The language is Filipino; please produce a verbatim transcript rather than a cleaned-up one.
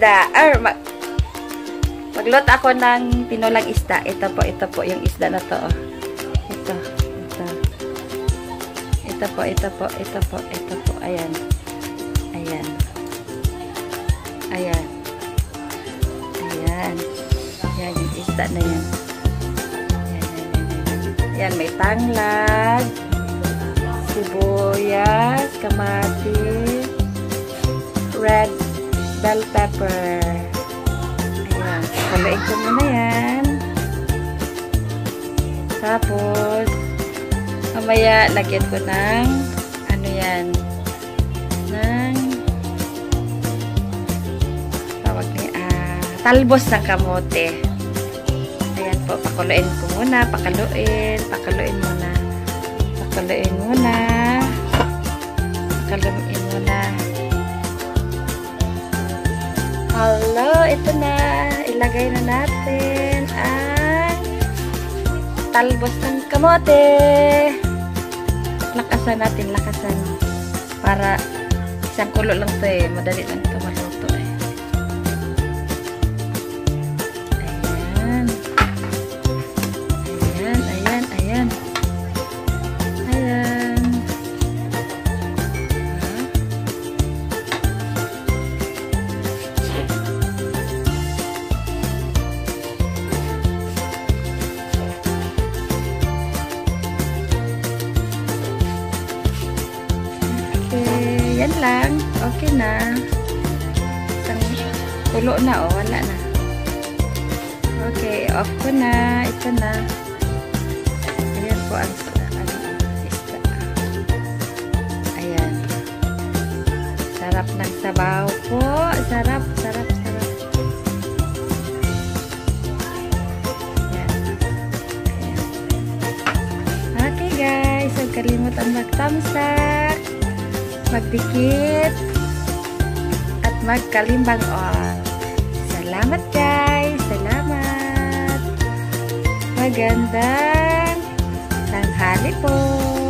isda. Or, mag magluto ako ng tinulang isda. Ito po, ito po, yung isda na to. Oh. Ito, ito. Ito po, ito po, ito po, ito po. Ayan. Ayan. Ayan. Ayan. Ayan, yung isda na yan. Ayan, ayan, ayan. Ayan, may tanglad, sibuyas, kamatis, red bell pepper. Ayan. Haluin ko muna yan. Tapos, mamaya, lagyan ko ng, ano yan, ng, tawag niya, ah, talbos ng kamote. Ayan po, pakuluin ko muna, pakaluin, pakaluin muna, pakaluin muna, pakaluin muna. Hello, ito na, ilagay na natin ang talbos ng kamote. Lakasan natin, lakasan. Para isang kulo lang to eh. Madali lang ito maluto eh. Ayan. Ayan, ayan, ayan. Ayan. Yan lang. Okay na. Isang kulo na o. Oh, wala na. Okay. Off ko na. Ito na. Ayan po ang ano, isda. Ayan. Sarap ng sabaw po. Sarap, sarap, sarap. Ayan. Ayan. Okay guys. Huwag kalimutan mag-thumbs up, magdikit, at magkalimbang on. Salamat guys! Salamat! Magandang tanghali po!